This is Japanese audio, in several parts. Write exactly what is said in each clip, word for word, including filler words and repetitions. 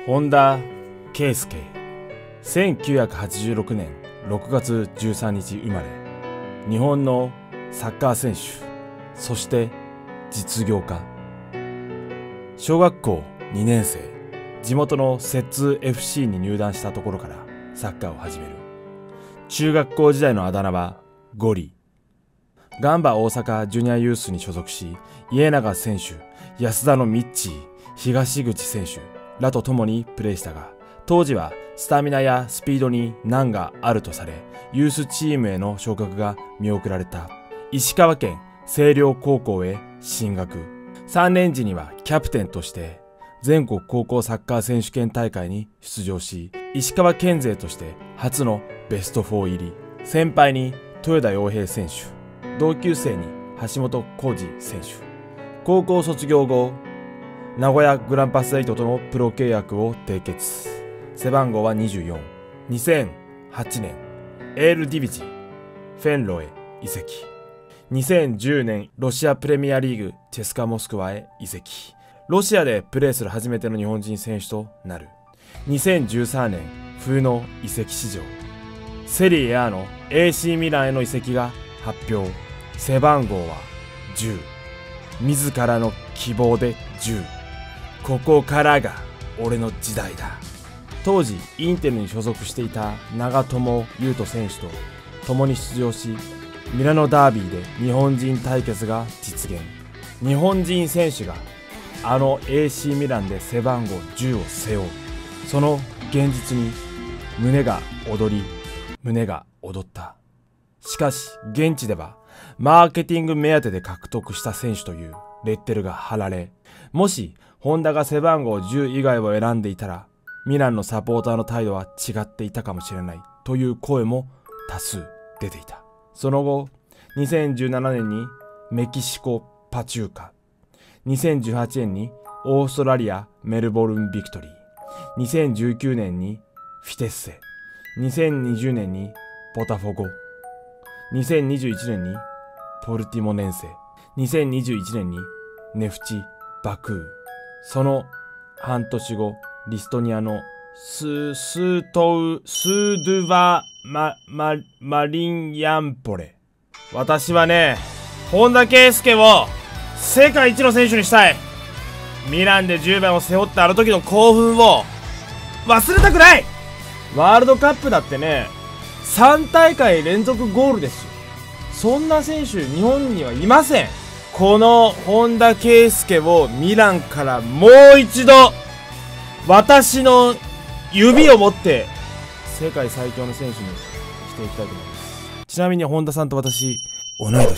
本田圭佑、せんきゅうひゃくはちじゅうろくねんろくがつじゅうさんにち生まれ、日本のサッカー選手、そして実業家。小学校にねんせい、地元の摂津 エフシー に入団したところからサッカーを始める。中学校時代のあだ名はゴリ。ガンバ大阪ジュニアユースに所属し、家長選手、安田のミッチー、東口選手らと共にプレーしたが、当時はスタミナやスピードに難があるとされ、ユースチームへの昇格が見送られた。石川県星稜高校へ進学。さんねん時にはキャプテンとして全国高校サッカー選手権大会に出場し、石川県勢として初のベストフォー入り。先輩に豊田洋平選手、同級生に橋本浩二選手。高校卒業後、名古屋グランパスエイトとのプロ契約を締結。背番号はにじゅうよん。にせんはちねん、エールディビジフェンロへ移籍。にせんじゅうねん、ロシアプレミアリーグチェスカモスクワへ移籍。ロシアでプレーする初めての日本人選手となる。にせんじゅうさんねん冬の移籍市場、セリエ A の エーシー ミランへの移籍が発表。背番号はじゅう。自らの希望でじゅう。ここからが俺の時代だ。当時インテルに所属していた長友佑都選手と共に出場し、ミラノダービーで日本人対決が実現。日本人選手があの エーシー ミランで背番号じゅうを背負う。その現実に胸が躍り、胸が躍った。しかし現地ではマーケティング目当てで獲得した選手というレッテルが貼られ、もし本田が背番号じゅう以外を選んでいたら、ミランのサポーターの態度は違っていたかもしれないという声も多数出ていた。その後、にせんじゅうななねんにメキシコパチューカ、にせんじゅうはちねんにオーストラリアメルボルンビクトリー、にせんじゅうきゅうねんにフィテッセ、にせんにじゅうねんにボタフォゴ、にせんにじゅういちねんにポルティモネンセ、にせんにじゅういちねんにネフチバクー。その半年後、リストニアのススートウスードゥバマママリンヤンポレ。私はね、本田圭佑を世界一の選手にしたい。ミランでじゅうばんを背負ったあの時の興奮を忘れたくない。ワールドカップだってね、さんたいかい連続ゴールですよ。そんな選手日本にはいません。この本田圭佑をミランからもう一度私の指を持って世界最強の選手にしていきたいと思います。ちなみに本田さんと私同い年です。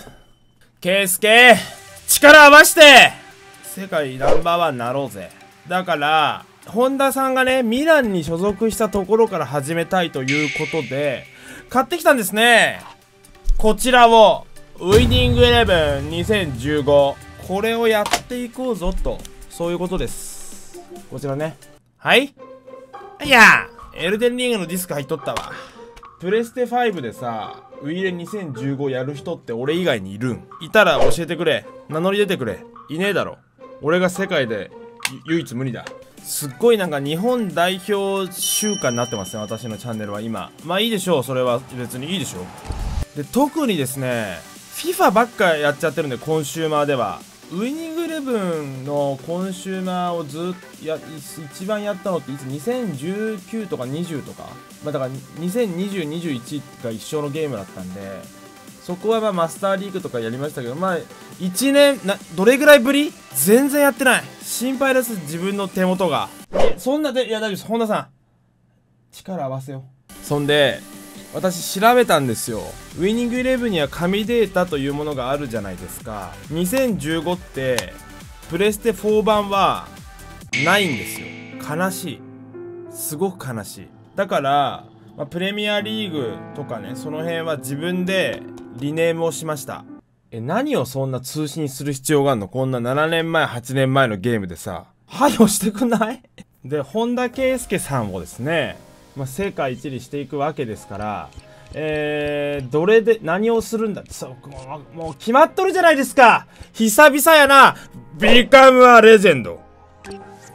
圭佑、力合わして世界ナンバーワンになろうぜ。だから本田さんがね、ミランに所属したところから始めたいということで買ってきたんですね。こちらをウイニングイレブンにせんじゅうご、これをやっていこうぞと、そういうことです。こちらね。はい、いやエルデンリングのディスク入っとったわ。プレステファイブでさ、ウイレにせんじゅうごやる人って俺以外にいるん？いたら教えてくれ。名乗り出てくれ。いねえだろ。俺が世界で唯一無二だ。すっごいなんか日本代表週間になってますね、私のチャンネルは今。まあいいでしょう、それは別にいいでしょう。で、特にですね、FIFA ばっかやっちゃってるんで、コンシューマーでは。ウイニングイレブンのコンシューマーをずっとや、一番やったのっていつ？にせんじゅうきゅうとかにじゅうとか。まあだからにせんにじゅう、にじゅういちが一緒のゲームだったんで、そこはまあマスターリーグとかやりましたけど、まあいちねん、な、どれぐらいぶり？全然やってない。心配です、自分の手元が。え、そんなで、いや大丈夫です。本田さん。力合わせよう。そんで、私調べたんですよ。ウイニングイレブンには神データというものがあるじゃないですか。にせんじゅうごってプレステフォー版はないんですよ。悲しい。すごく悲しい。だから、まあ、プレミアリーグとかね、その辺は自分でリネームをしました。え、何をそんな通信する必要があるの？こんなななねんまえはちねんまえのゲームでさ、配慮してくんない？で、本田圭佑さんをですね、まあ、世界一にしていくわけですから、えー、どれで何をするんだって、そうもう、もう決まっとるじゃないですか。久々やな。ビカムアレジェンド。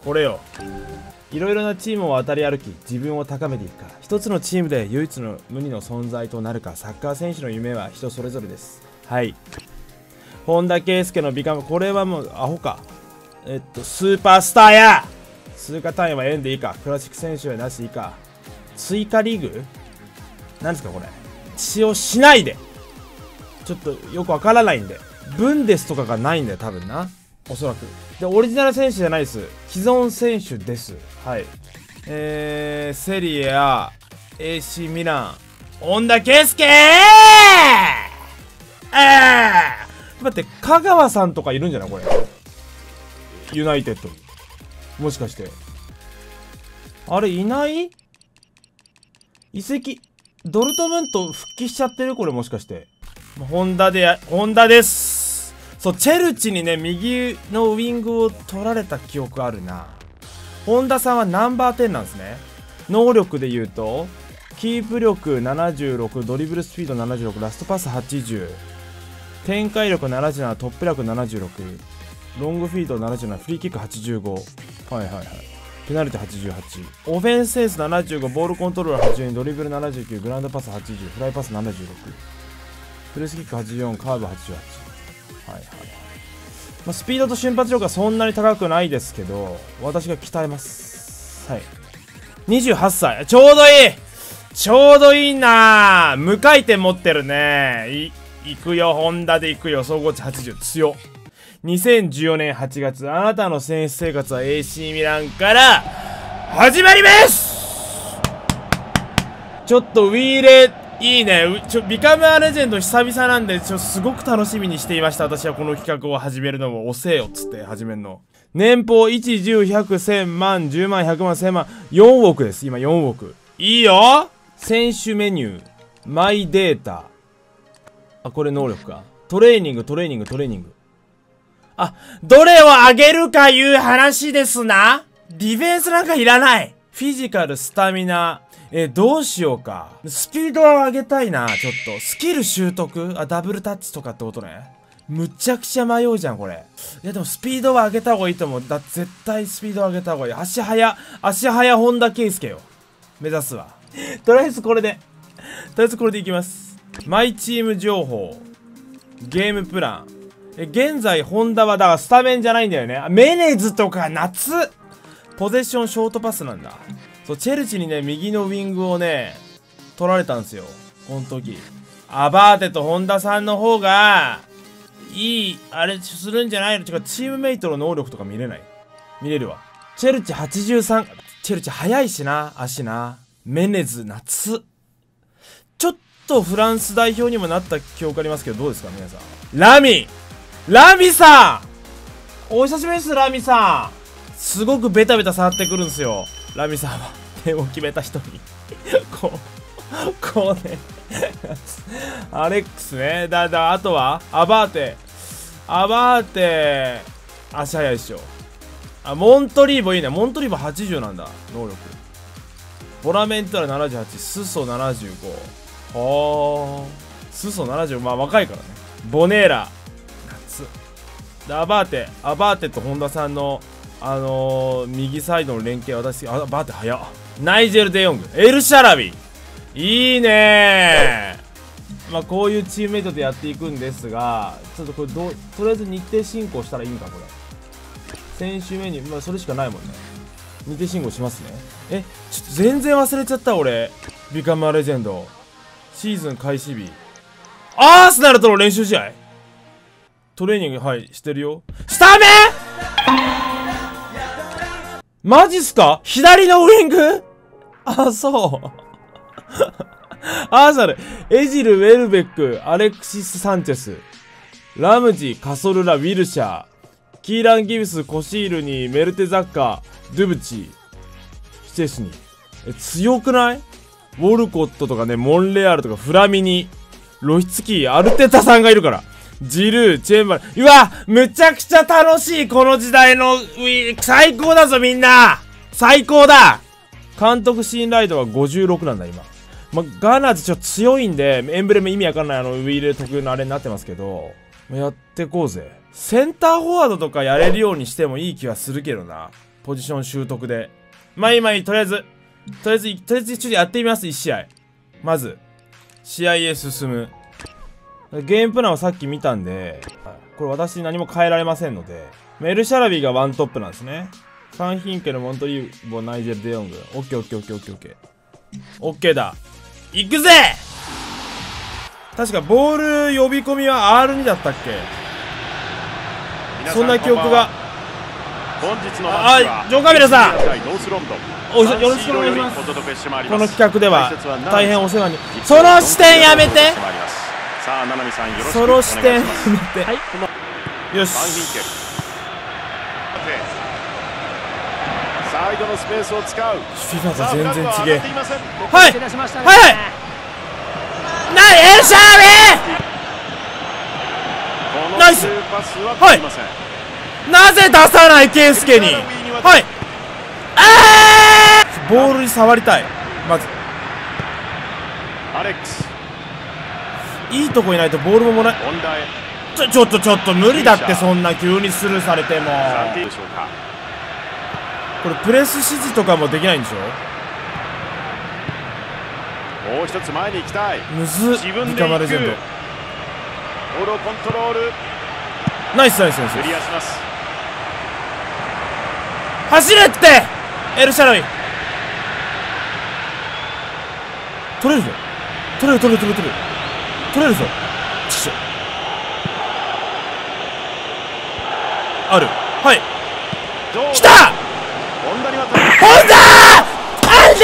これよ。いろいろなチームを渡り歩き、自分を高めていくから。一つのチームで唯一の無二の存在となるか、サッカー選手の夢は人それぞれです。はい。本田圭佑のビカム、これはもうアホか。えっと、スーパースターや通過単位は円でいいか。クラシック選手はなしでいいか。追加リーグなんですかこれ。使用しないで。ちょっとよくわからないんで。ブンデスとかがないんだよ、多分な。おそらく。で、オリジナル選手じゃないです。既存選手です。はい。えー、セリエ A、エーシー ミラン、本田圭佑ーえー待って、香川さんとかいるんじゃないこれ。ユナイテッド。もしかして。あれ、いない移籍、ドルトムント復帰しちゃってるこれもしかして。ホンダでや、ホンダです。そう、チェルチにね、右のウィングを取られた記憶あるな。本田さんはナンバーテンなんですね。能力で言うと、キープ力ななじゅうろく、ドリブルスピードななじゅうろく、ラストパスはちじゅう、展開力ななじゅうなな、トップ力ななじゅうろく、ロングフィードななじゅうなな、フリーキックはちじゅうご、はいはいはい。ペナルティはちじゅうはち、オフェンスセンスななじゅうご、ボールコントロールはちじゅうに、ドリブルななじゅうきゅう、グラウンドパスはちじゅう、フライパスななじゅうろく、プレスキックはちじゅうよん、カーブはちじゅうはち。はいはいはい。まあ、スピードと瞬発力はそんなに高くないですけど、私が鍛えます。はい。にじゅうはっさい。ちょうどいいちょうどいいなぁ。無回転持ってるね。い、いくよ、ホンダでいくよ。総合値はちじゅう。強っ。にせんじゅうよねんはちがつ、あなたの選手生活は エーシー ミランから始まります。ちょっとウィーレいいね。ちょビカムアレジェンド久々なんで、ちょすごく楽しみにしていました。私はこの企画を始めるのも遅えよっつって始めるの。年俸いち、じゅう、ひゃく、せんまん、じゅうまん、ひゃくまん、せんまん、よんおくです。今よんおく。いいよ。選手メニュー、マイデータ。あ、これ能力か。トレーニング、トレーニング、トレーニング。あ、どれを上げるかいう話ですな。ディフェンスなんかいらない。フィジカル、スタミナ。え、どうしようか。スピードは上げたいな、ちょっと。スキル習得あ、ダブルタッチとかってことね。むちゃくちゃ迷うじゃん、これ。いや、でもスピードは上げた方がいいと思う。だ、絶対スピードは上げた方がいい。足早、足早本田圭佑よ。目指すわ。とりあえずこれで。とりあえずこれでいきます。マイチーム情報。ゲームプラン。え、現在、ホンダは、だからスタメンじゃないんだよね。メネズとか夏ポゼッションショートパスなんだ。そう、チェルチにね、右のウィングをね、取られたんですよ。この時。アバーテと本田さんの方が、いい、あれするんじゃないの？違う、チームメイトの能力とか見れない？見れるわ。チェルチはちじゅうさん、チェルチ速いしな、足な。メネズ、夏。ちょっとフランス代表にもなった記憶ありますけど、どうですか、皆さん。ラミラミさんお久しぶりです、ラミさん。すごくベタベタ触ってくるんですよ。ラミさんは。点を決めた人に。こう、こうね。アレックスね。だ、だ、あとはアバーテ。アバーテ、足早いっしょ。あ、モントリーボいいね。モントリーボはちじゅうなんだ。能力。ボラメンタラななじゅうはち。スソななじゅうご。はー。スソななじゅうご。まあ若いからね。ボネーラ。夏。で、アバーテ。アバーテと本田さんの、あのー、右サイドの連携、私、アバーテ早っ。ナイジェル・デヨング。エル・シャラビ。いいねー。まあこういうチームメイトでやっていくんですが、ちょっとこれどう、とりあえず日程進行したらいいんか、これ。選手メニュー、まあそれしかないもんね。日程進行しますね。え、ちょっと全然忘れちゃった、俺。ビカムアレジェンド。シーズン開始日。アーセナルとの練習試合トレーニング、はい、してるよ。スタメンマジっすか？左のウイング？あ、そう。アーサル、エジル、ウェルベック、アレクシス・サンチェス、ラムジ、カソルラ、ウィルシャー、キーラン・ギブス、コシールに、メルテザッカー、ドゥブチ、シチェスニ。え、強くない？ウォルコットとかね、モンレアルとか、フラミニ、ロヒツキー、アルテタさんがいるから。ジルー、チェンバル。うわむちゃくちゃ楽しいこの時代のウィー、最高だぞみんな最高だ監督信頼度はごじゅうろくなんだ今。ま、ガーナーズちょっと強いんで、エンブレム意味わかんないあのウィール特有のあれになってますけど、やってこうぜ。センターフォワードとかやれるようにしてもいい気はするけどな。 ポジション習得で。まあ今、とりあえず、とりあえず、とりあえずちょっとやってみます、いち試合。まず、試合へ進む。ゲームプランをさっき見たんで、これ私何も変えられませんので、メルシャラビーがワントップなんですね。サンヒンケル、モントリーボ、ナイジェル・デヨング。オッケーオッケーオッケーオッケーオッケー。オッケーだ。行くぜ。確かボール呼び込みは アールツー だったっけ。そんな記憶が。あ、ジョンカビラさん、およろしくお願いします。この企画では大変お世話に。その視点やめて。その視点やめて。よし。 サイドのスペースを使う。 フィファと全然違え。はいはいはい。なエルシャービー。ナイス。はい。なぜ出さないケイスケに。はい。あー、ボールに触りたい。まずアレックス、 いいとこいないとボールももらえ。ちょちょっとちょっと無理だって。そんな急にスルーされても。これプレス指示とかもできないんでしょ。 もう一つ前に行きたい。 むずっ。リカマレジェンド。 ボールをコントロール。 ナイスナイスナイス。 クリアします。 走れってエルシャラビ。取れるぞ。取れる取れる取れる取れる取れるぞ。ちっしょ。ある。はい。来た。ホンダーなんで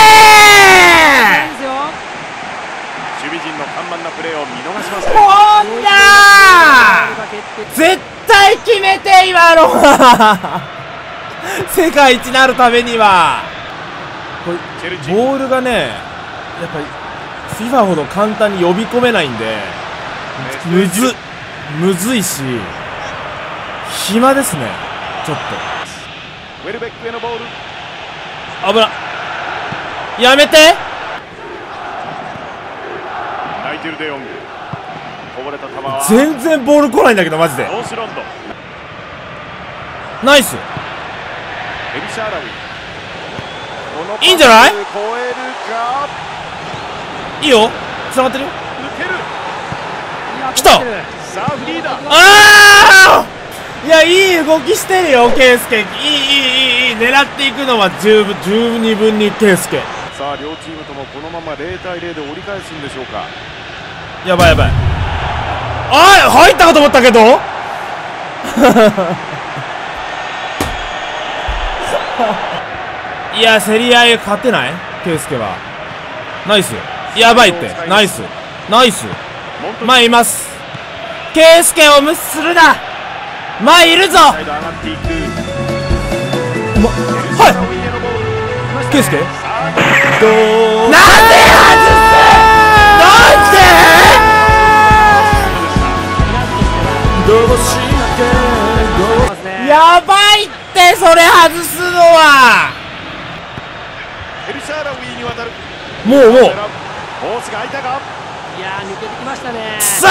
ー。 守備陣の緩慢なプレーを見逃しません。 ホンダー絶対決めて今のは世界一になるためには。これボールがね、やっぱり フィファ ほど簡単に呼び込めないんで、むずむずいし暇ですね。ちょっとウェルベックへのボール。 危な。やめて。 ナイジェル・デヨング、こぼれた球は全然ボール来ないんだけどマジで。 ノースロンド。 ナイス。 エリシャーラビー、 いいんじゃない。 超えるか。 いいよ、繋がってるよ。 抜ける。 来た。 さあフリーだ。 ああ、いや、いい動きしてるよケイスケ。いいいいいいいい。狙っていくのは十分十二分にケイスケ。 さあ両チームともこのままゼロたいゼロで折り返すんでしょうか。 やばいやばい。ああ、入ったかと思ったけどいや、競り合い勝てないケイスケは。ナイス。やばいって。ナイスナイス。前います。ケイスケを無視するな。前いるぞ。はい、ケイスケ。どうなんで外す。なんで。どうしてやばいってそれ外すのは。 エルシャーラウィーに渡る。 もうもうコースが開いたか。 いやー抜けてきましたね。 さあ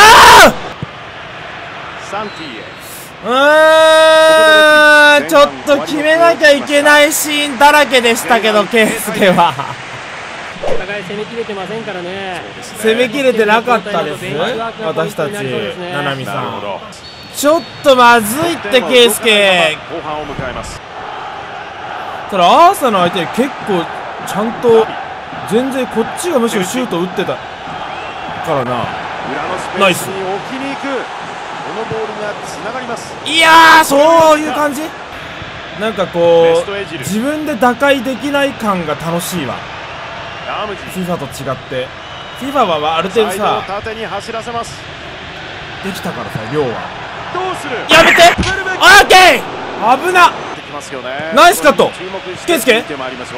サンティへ。 うーん、ちょっと決めなきゃいけないシーンだらけでしたけど、ケイスケはお互い攻めきれてませんからね。 攻めきれてなかったです。私たち、ななみさん。ちょっとまずいってケイスケ。 後半を迎えます。 ただアーサーの相手に結構ちゃんと全然こっちがむしろシュート打ってたからな。 裏のスペースに置きに行く。このボールがつながります。 いやー、そういう感じ。なんかこう自分で打開できない感が楽しいわ。フィファ と違ってフィファ はある程度さ縦に走らせます。 できたからさ、量は。 どうする。 やめて。オーケー。危な。ナイスカット。ケイスケ。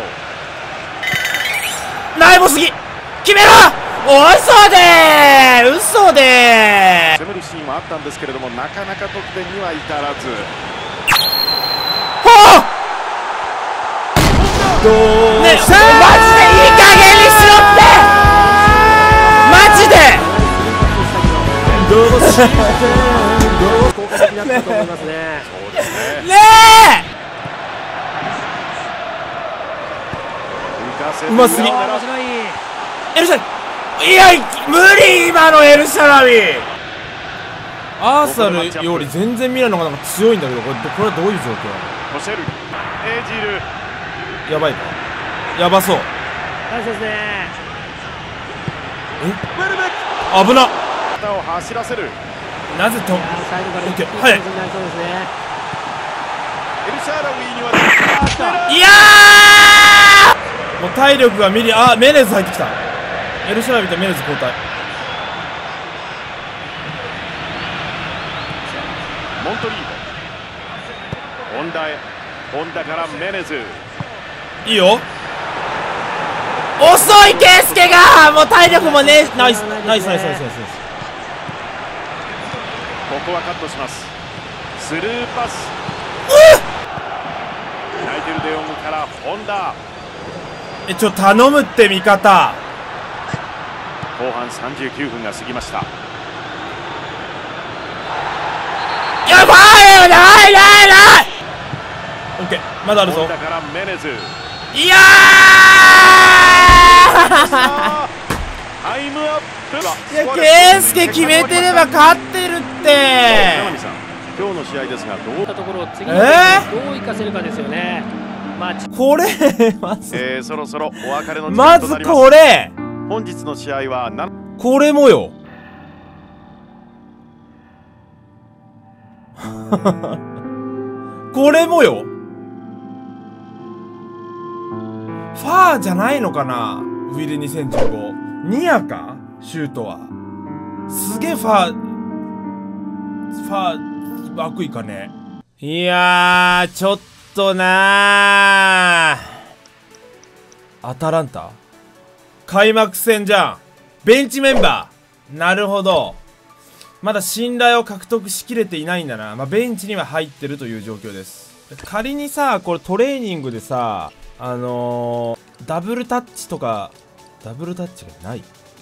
ナイボすぎ。決めろ。おい、嘘でー嘘でー。 攻めるシーンはあったんですけれども、なかなか得点には至らず。 ほうどうね、マジでいい加減にしろってマジで。どうして効果的だったと思いますね。ねえうますぎ。 面白い。 エルシャラビ、いや無理、今のエルシャラビ。アーサルより全然ミラノがなんか強いんだけど、これこれはどういう状況なの？ コシェルエージルやばいか、やばそう。 大事ですね。 ウェルベック危なっ。 肩を走らせる。 なぜといやーサイドから一気にはいになりそうですね。 エルシャラビーにはあー来た。 いやー、もう体力がミリ、あ、メネズ入ってきた。エルシャラビとメネズ交代。 モントリーボ、ホンダへ、ホンダからメネズ。 いいよ。遅い、ケイスケがもう体力もね。ナイスナイスナイスナイスナイス。 ここはカットします。スルーパス。ナイテル・デヨングからホンダ。 え、ちょ頼むって味方。 後半さんじゅうきゅうふんが過ぎました。 やばいよ、ないないない。オッケー、まだあるぞ。 ホンダからメネズ。 いやタイムアップ。 ー、いや、ケイスケ決めてれば勝ってるって山見さん、今日の試合ですがどうこういったところを次のえーどう生かせるかですよね。まあこれまずえー、そろそろお別れの時まず間となります。 これ本日の試合はなこれもよこれもよファーじゃないのかな。ウィルにせんじゅうごニアかシュートはすげえファーファー枠いかね。いやーちょっとなー、アタランタ開幕戦じゃん。ベンチメンバー、なるほど。まだ信頼を獲得しきれていないんだな。まあ、ベンチには入ってるという状況です。仮にさ、これトレーニングでさ、あのー、ダブルタッチとか、ダブルタッチがない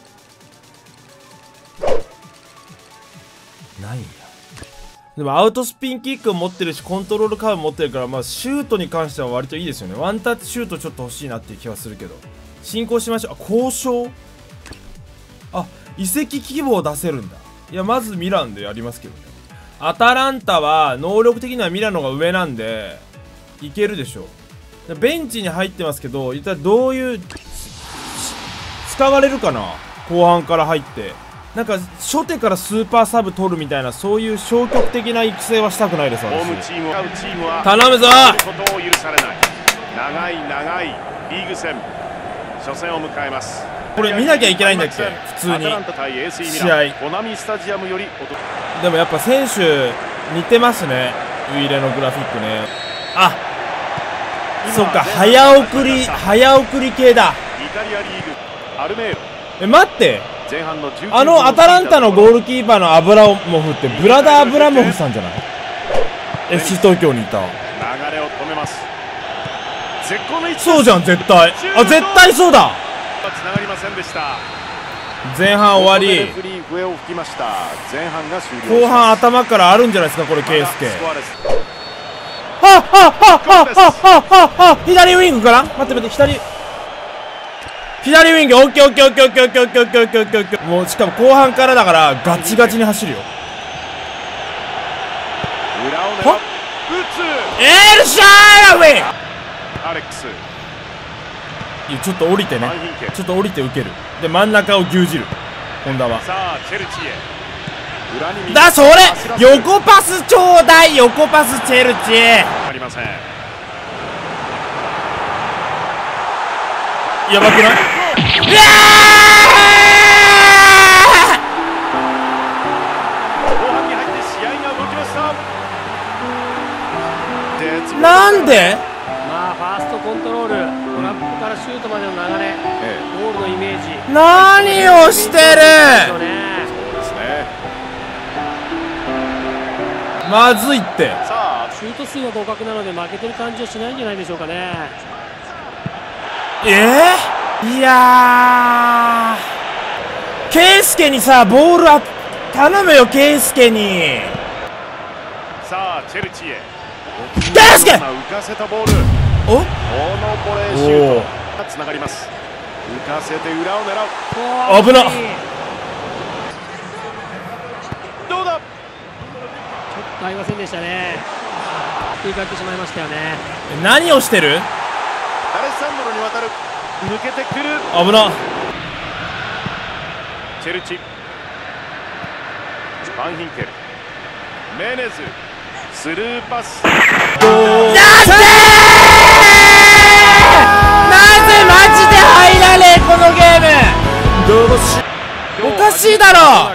ないんや。でもアウトスピンキックを持ってるし、コントロールカーブ持ってるから、まあ、シュートに関しては割といいですよね。ワンタッチシュートちょっと欲しいなっていう気はするけど。進行しましょう。あ、交渉、あ、移籍希望を出せるんだ。いや、まずミランでやりますけどね。アタランタは能力的にはミラノが上なんでいけるでしょう。ベンチに入ってますけど、一体どういう使われるかな。後半から入ってなんか初手からスーパーサブ取るみたいな、そういう消極的な育成はしたくないです。 ホームチームを買うチームは頼むぞ。 ことを許されない。長い長いリーグ戦初戦を迎えます。 これ見なきゃいけないんだっけ普通に試合。 コナミスタジアムよりでもやっぱ選手似てますね、ウイイレのグラフィックね。あ、そっか、早送り早送り系だ。 イタリアリーグアルメーロ。 え、待って、 前半のあのアタランタのゴールキーパーのアブラモフってブラダー・アブラモフさんじゃない？ エフシー 東京にいた。 流れを止めます。絶好の位置。 そうじゃん、絶対。あ、絶対そうだ。 つながりませんでした。 前半終わり、 笛を吹きました。前半が終了。 後半頭からあるんじゃないですかこれ。ケイスケ、 スコアレス。 はっはっはっはっはっはっはっ、左ウイングかな。待って待って、左左ウイング。オッケーオッケーオッケーオッケーオッケーオッケーオッケーオッケーオッケーオッケー。もうしかも後半からだからガチガチに走るよ。 裏を狙う。打つ。 エルシャーラウィン。 アレックス。 いや、ちょっと降りてね、ちょっと降りて受ける。で真ん中を牛耳る本田は。 さあチェルチへ。裏にだ、それ横パスちょうだい。横パスチェルチー。 ありません。 やばくない？うわ後半に入って試合が動きました。 なんで？ まあファーストコントロール、トラップからシュートまでの流れ、 ええ、 ゴールのイメージ。 何をしてる？ そうですね。 まずいって。 さあシュート数は互角なので負けてる感じはしないんじゃないでしょうかね。 えー、いやー、ケイスケにさボールあ頼むよ、ケイスケに。 さあチェルチへ。 圭介浮かせたボール、 おこのボレーシュートがつながります。浮かせて裏を狙う。 危な。 どうだ。 ちょっと合いませんでしたね。振り返ってしまいましたよね。 何をしてる。 アレッサンドロに渡る。抜けてくる。 危な。 チェルチ、ファンヒンケル、メネズ、スルーパス。 なんでなぜマジで入られこのゲーム。おかしいだろ。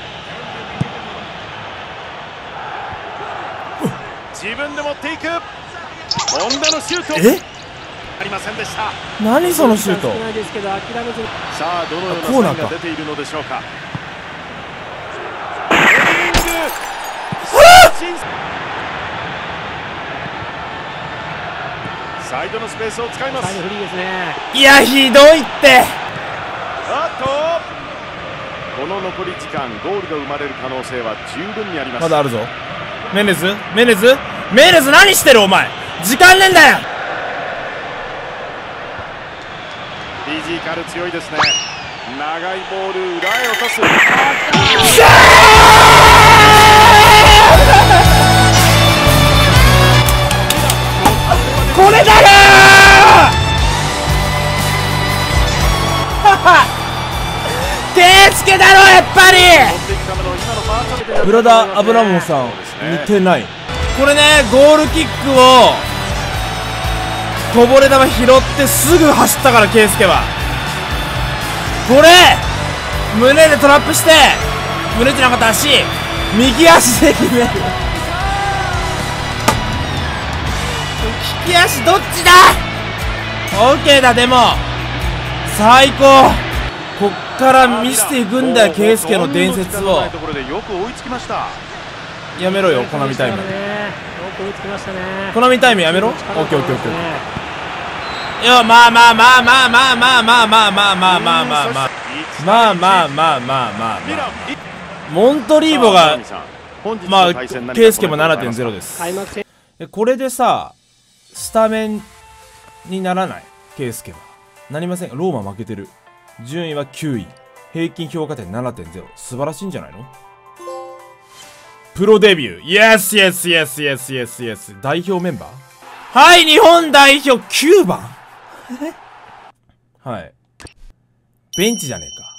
自分で持っていく。本田のシュート。え？ありませんでした。 何そのシュート。 さあどのようなサインが出ているのでしょうか。ヘディング。サイドのスペースを使います。 サイドフリーですね。 いやひどいって。 あとこの残り時間ゴールが生まれる可能性は十分にあります。 まだあるぞ。メネズメネズメネズ何してるお前。時間ねえんだよ。 フィジカル強いですね。長いボール裏へ落とす。 これだろー圭介だろやっぱり。ブラダーアブラモンさん似てない。これねゴールキックをこぼれ球拾ってすぐ走ったから圭介は。これ胸でトラップして胸じゃなかった足右足で決める。利き足どっちだ。オッケーだ。でも最高。こっから見せていくんだよ圭介の伝説を。やめろよコナミタイム。コナミタイムやめろ。オッケーオッケーオッケー。いやまあまあまあまあまあまあまあまあまあまあまあまあまあまあまあまあまあまあまあモントリーボがまあ圭介も ななてんゼロ です。これでさスタメンにならない圭介は。なりません。ローマ負けてる。順位はきゅうい、平均評価点 ななてんゼロ。 素晴らしいんじゃないの。プロデビュー。イエスイエスイエスイエスイエスイエス。代表メンバー。はい日本代表きゅうばんはい。ベンチじゃねえか。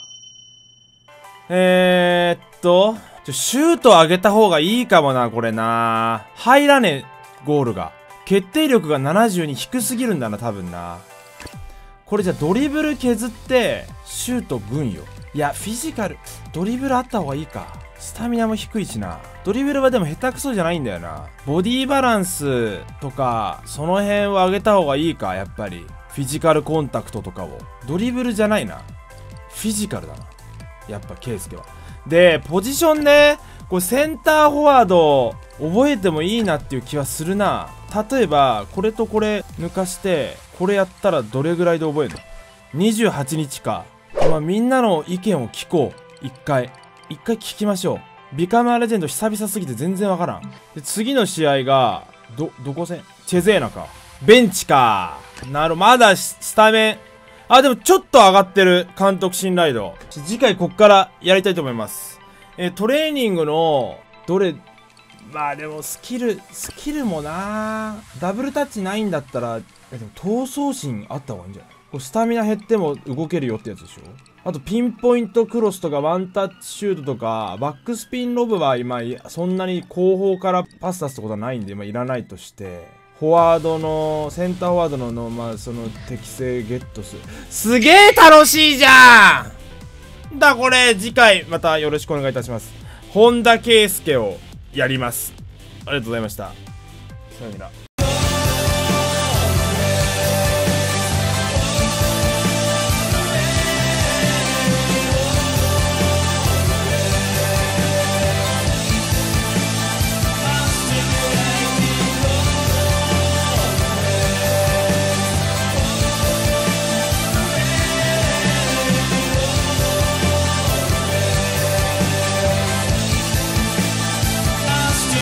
えー、っと、ちょ、シュート上げた方がいいかもな、これな。入らねえ、ゴールが。決定力がななじゅうに低すぎるんだな、多分な。これじゃドリブル削って、シュート軍よ。いや、フィジカル、ドリブルあった方がいいか。スタミナも低いしな。ドリブルはでも下手くそじゃないんだよな。ボディバランスとか、その辺を上げた方がいいか、やっぱり。フィジカルコンタクトとかを。ドリブルじゃないな。フィジカルだな。やっぱ、圭介は。で、ポジションね、これセンターフォワード、覚えてもいいなっていう気はするな。例えば、これとこれ抜かして、これやったらどれぐらいで覚えるの ?にじゅうはちにちか。まあ、みんなの意見を聞こう。一回。一回聞きましょう。ビカムアレジェンド久々すぎて全然わからん。で、次の試合が、ど、どこ戦チェゼーナか。ベンチか。なる、まだスタメン。あ、でもちょっと上がってる。監督信頼度。次回こっからやりたいと思います。えー、トレーニングの、どれ、まあでもスキル、スキルもなダブルタッチないんだったら、え、でも闘争心あった方がいいんじゃない？これスタミナ減っても動けるよってやつでしょ？あとピンポイントクロスとかワンタッチシュートとか、バックスピンロブは今、そんなに後方からパス出すってことはないんで、まあいらないとして、フォワードの、センターフォワードの、のまあその適性ゲットする。すげえ楽しいじゃんだこれ、次回またよろしくお願いいたします。本田圭佑をやります。ありがとうございました。さよなら。